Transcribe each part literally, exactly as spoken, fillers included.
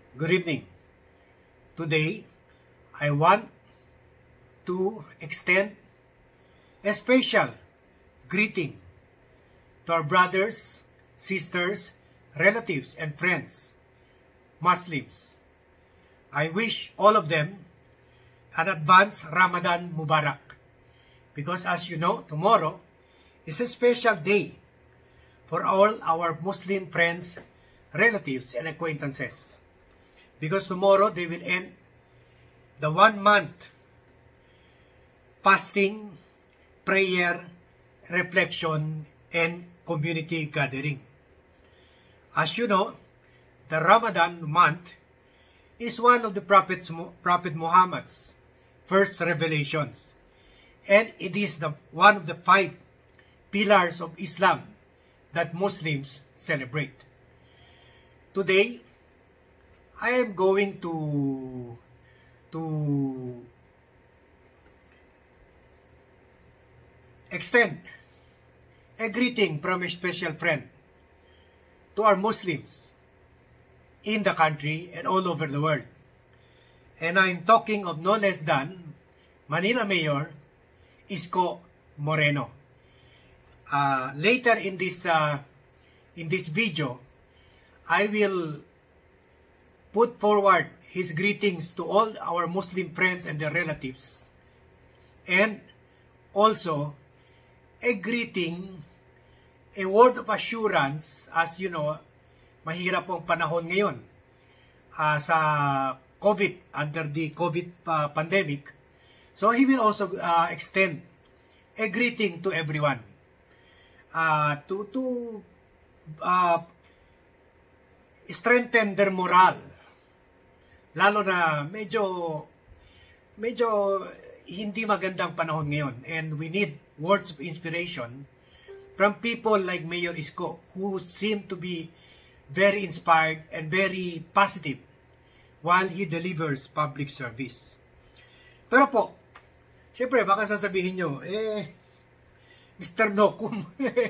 Good evening. Today, I want to extend a special greeting to our brothers, sisters, relatives, and friends, Muslims. I wish all of them an advance Ramadan Mubarak, because as you know, tomorrow is a special day for all our Muslim friends, relatives, and acquaintances. Because tomorrow they will end the one month fasting, prayer, reflection, and community gathering. As you know, the Ramadan month is one of the Prophet's, Prophet Muhammad's first revelations. And it is the one of the five pillars of Islam that Muslims celebrate. Today, I am going to to extend a greeting from a special friend to our Muslims in the country and all over the world. And I'm talking of no less than Manila Mayor Isko Moreno. Uh, later in this uh, in this video, I will put forward his greetings to all our Muslim friends and their relatives, and also a greeting, a word of assurance. As you know, mahirap pong panahon ngayon uh, sa COVID, under the COVID uh, pandemic. So he will also uh, extend a greeting to everyone uh, to to uh, strengthen their morale. Lalo na medyo medyo hindi magandang panahon ngayon, and we need words of inspiration from people like Mayor Isko, who seem to be very inspired and very positive while he delivers public service. Pero po, syempre baka sasabihin nyo, eh, Mister Nokum,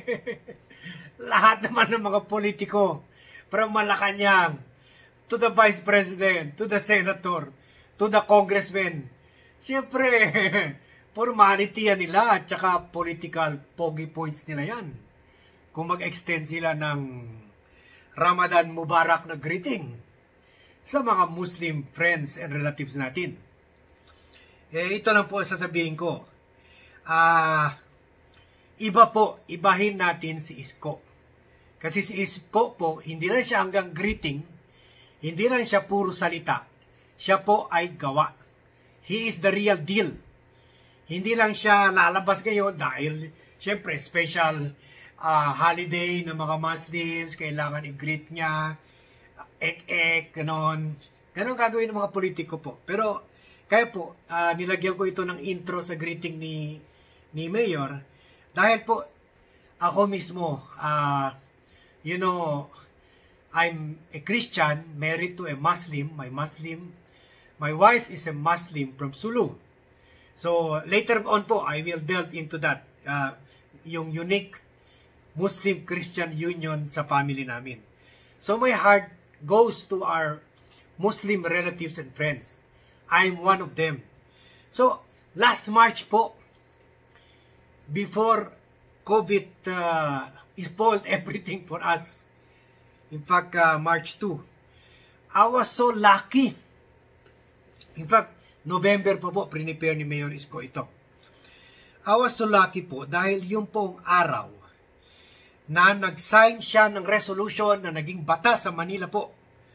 lahat naman ng mga politiko, from Malacanang, to the Vice President, to the Senator, to the Congressman, syempre, formality yan nila, at saka political pogi points nila yan. Kung mag-extend sila ng Ramadan Mubarak na greeting sa mga Muslim friends and relatives natin. Eh, ito lang po sasabihin ko. Ah, uh, iba po, ibahin natin si Isko. Kasi si Isko po, hindi lang siya hanggang greeting, hindi lang siya puro salita. Siya po ay gawa. He is the real deal. Hindi lang siya lalabas ngayon dahil, syempre, special uh, holiday ng mga Muslims, kailangan i-greet niya, ek-ek, ganon. Ganon gagawin ng mga politiko po. Pero, kaya po, uh, nilagyan ko ito ng intro sa greeting ni, ni Mayor, dahil po, ako mismo, uh, you know, I'm a Christian, married to a Muslim, my Muslim, my wife is a Muslim from Sulu. So, later on po, I will delve into that, uh, yung unique Muslim-Christian union sa family namin. So, my heart goes to our Muslim relatives and friends. I'm one of them. So, last March po, before COVID uh, spoiled everything for us, in fact, uh, March second, I was so lucky. In fact, November pa po, prepare ni Mayor Isko ito. I was so lucky po dahil yung pong araw na nag-sign siya ng resolution na naging batas sa Manila po,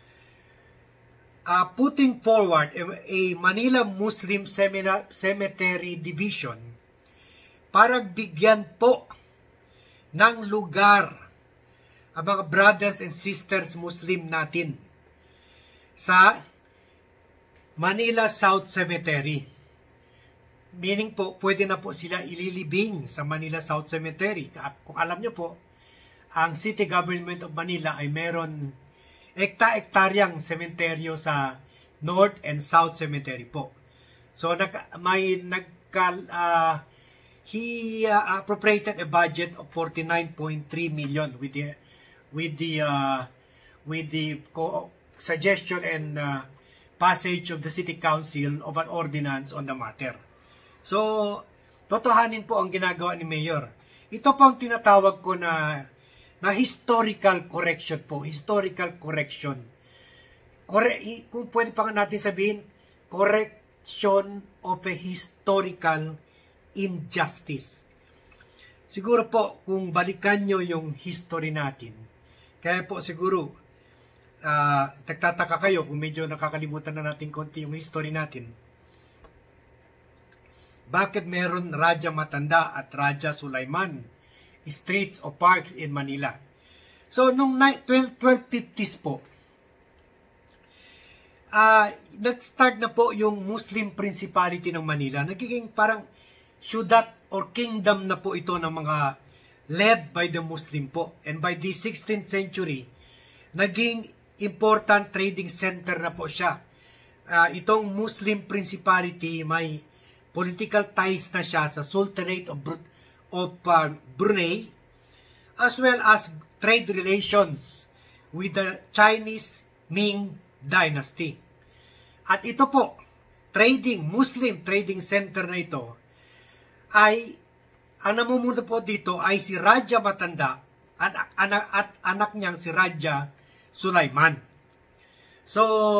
uh, putting forward a, a Manila Muslim Cemetery Division para bigyan po ng lugar ang mga brothers and sisters Muslim natin sa Manila South Cemetery. Meaning po, pwede na po sila ililibing sa Manila South Cemetery. Kung alam nyo po, ang City Government of Manila ay meron ekta-ektaryang sementeryo sa North and South Cemetery po. So, nag, may nagka, uh, he uh, appropriated a budget of forty-nine point three million with the with the uh, with the suggestion and uh, passage of the City Council of an ordinance on the matter. So, totohanin po ang ginagawa ni Mayor. Ito po ang tinatawag ko na, na historical correction po. Historical correction. Corre kung pwede pa nga natin sabihin, correction of a historical injustice. Siguro po, kung balikan nyo yung history natin, kaya po siguro, uh, nagtataka kayo kung medyo nakakalimutan na natin konti yung history natin. Bakit meron Raja Matanda at Raja Sulaiman streets o parks in Manila? So, nung twelve fifties po, uh, nag-start na po yung Muslim Principality ng Manila. Nagiging parang syudad or kingdom na po ito ng mga led by the Muslim po. And by the sixteenth century, naging important trading center na po siya. Uh, itong Muslim Principality may political ties na siya sa Sultanate of, Br of uh, Brunei, as well as trade relations with the Chinese Ming Dynasty. At ito po, trading, Muslim trading center na ito, ay, ang namumuno po dito ay si Raja Matanda at anak, at anak niyang si Raja Sulaiman. So,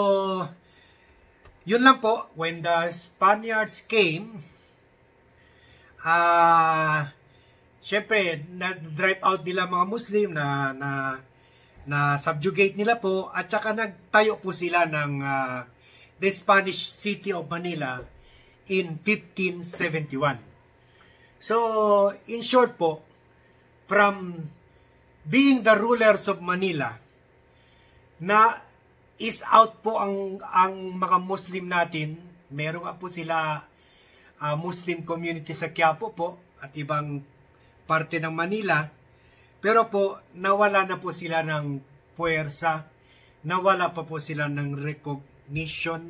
yun lang po, when the Spaniards came, ah, uh, syempre, na-drive out nila mga Muslim na, na, na subjugate nila po, at saka nagtayo po sila ng uh, the Spanish City of Manila in fifteen seventy-one. So, in short po, from being the rulers of Manila, na is out po ang ang mga Muslim natin. Meron nga po sila uh, Muslim community sa Quiapo po at ibang parte ng Manila. Pero po nawala na po sila ng puwersa, nawala pa po sila ng recognition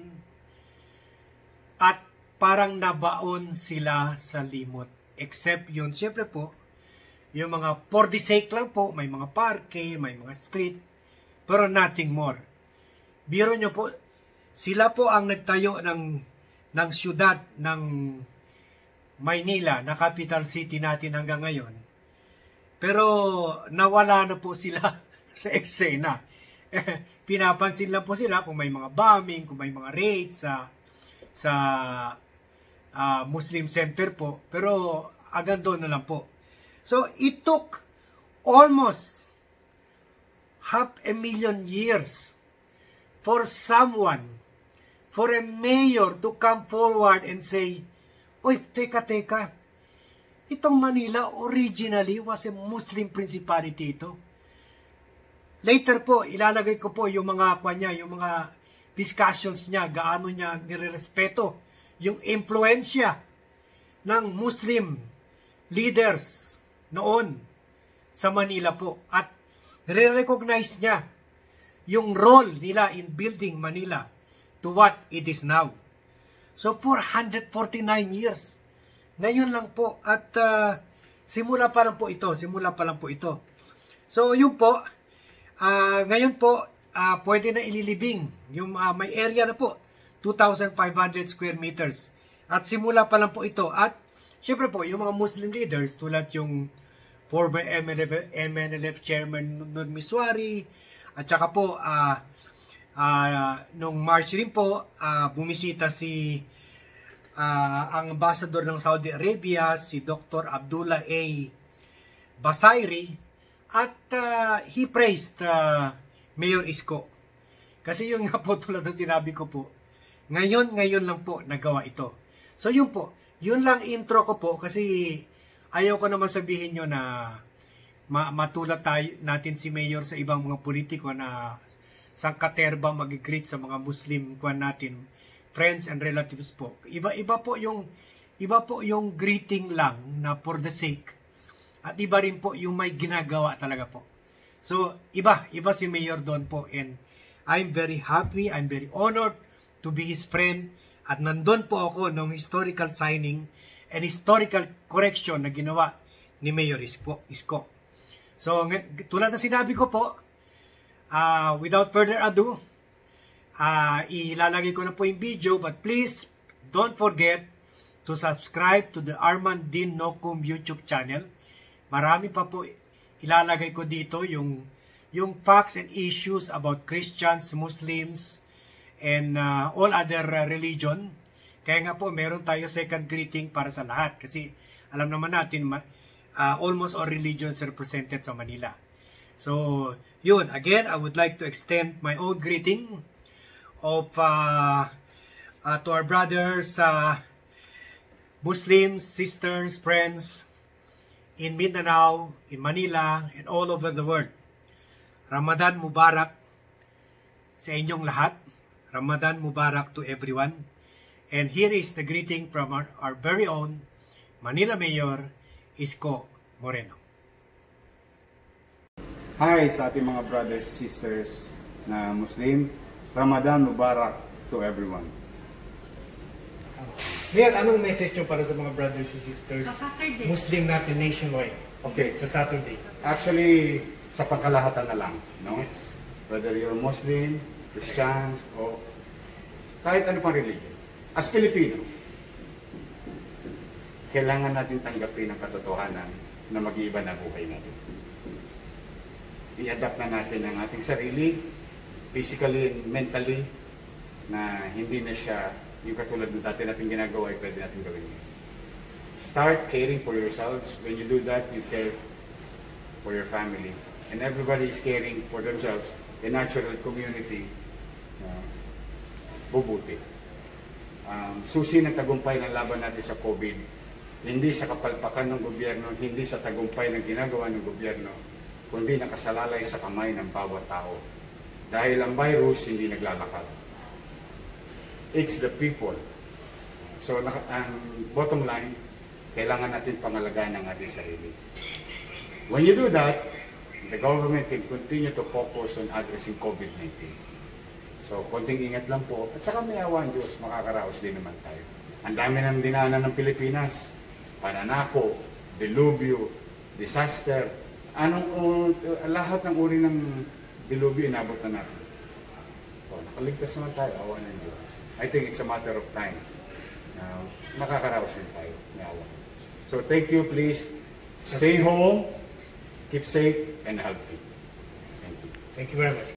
at parang nabaon sila sa limot. Except yun, siyempre po, yung mga for the sake lang po, may mga parke, may mga street, pero nothing more. Biro nyo po, sila po ang nagtayo ng, ng syudad ng Maynila, na capital city natin hanggang ngayon. Pero nawala na po sila sa eksena. Pinapansin lang po sila kung may mga bombing, kung may mga raids sa, sa uh, Muslim center po. Pero agad doon na lang po. So it took almost half a million years for someone, for a mayor to come forward and say, "Uy, teka, teka, itong Manila originally was a Muslim principality ito." Later po, ilalagay ko po yung mga kanya, yung mga discussions niya, gaano niya nirerespeto yung impluensya ng Muslim leaders noon sa Manila po. At re-recognize niya yung role nila in building Manila to what it is now. So, four hundred forty-nine years. Ngayon lang po. At uh, simula pa lang po ito. Simula pa lang po ito. So, yun po. Uh, ngayon po, uh, pwede na ililibing. Yung uh, may area na po. two thousand five hundred square meters. At simula pa lang po ito. At, syempre po, yung mga Muslim leaders, tulad yung former M N L F Chairman Nur Miswari, at saka po, uh, uh, nung March rin po, uh, bumisita si uh, ang ambassador ng Saudi Arabia, si Doctor Abdullah A. Basairi, at uh, he praised uh, Mayor Isko. Kasi yun nga po, tulad ng sinabi ko po, ngayon, ngayon lang po nagawa ito. So yun po, yun lang intro ko po, kasi ayaw ko naman sabihin nyo na matulad tayo, natin si Mayor sa ibang mga politiko na sangkaterba mag-greet sa mga Muslim kuwan natin, friends and relatives po. Iba-iba po yung iba po yung greeting lang na for the sake. At iba rin po yung may ginagawa talaga po. So, iba, iba si Mayor doon po, and I'm very happy, I'm very honored to be his friend, at nandun po ako ng historical signing and historical correction na ginawa ni Mayor Isko. Isko. So, tulad na sinabi ko po, uh, without further ado, uh, ilalagay ko na po yung video, but please don't forget to subscribe to the Arman Din Nocum YouTube channel. Marami pa po ilalagay ko dito yung yung facts and issues about Christians, Muslims, and uh, all other uh, religion. Kaya nga po, meron tayo second greeting para sa lahat. Kasi alam naman natin, uh, almost all religions represented sa Manila. So, yun. Again, I would like to extend my own greeting of uh, uh, to our brothers, uh, Muslims, sisters, friends in Mindanao, in Manila, and all over the world. Ramadan Mubarak sa inyong lahat. Ramadan Mubarak to everyone. And here is the greeting from our, our very own Manila Mayor, Isko Moreno. Hi sa ating mga brothers, sisters na Muslim. Ramadan Mubarak to everyone. Mayor, anong message nyo para sa mga brothers and sisters Sa Saturday. Muslim natin nationwide? Okay. Sa Saturday. Actually, sa pagkalahatan na lang, no? Yes. Whether you're Muslim, Christians, o kahit ano pang religion. As Pilipino, kailangan natin tanggapin ang katotohanan na mag-iiba na buhay natin. I-adapt na natin ang ating sarili, physically and mentally, na hindi na siya yung katulad ng dati natin ginagawa ay pwede natin gawin yun. Start caring for yourselves. When you do that, you care for your family. And everybody is caring for themselves. The natural community, uh, bubuti. Um, susi ng tagumpay ng laban natin sa COVID, hindi sa kapalpakan ng gobyerno, hindi sa tagumpay ng ginagawa ng gobyerno, kundi nakasalalay sa kamay ng bawat tao. Dahil ang virus hindi naglalakad. It's the people. So, ang bottom line, kailangan natin pangalagaan ang ating sarili. When you do that, the government can continue to focus on addressing COVID nineteen. So, konting ingat lang po. At saka may awa ang Diyos, makakaraos din naman tayo. Ang dami ng dinaanan ng Pilipinas. Pananako, dilubyo, disaster. Anong, uh, lahat ng uri ng dilubyo inabot na natin. So, nakaligtas naman tayo, awa ng Diyos. I think it's a matter of time. Uh, makakaraos din tayo. May awa. So, thank you, please. Stay home. Keep safe and healthy. Thank you. Thank you very much.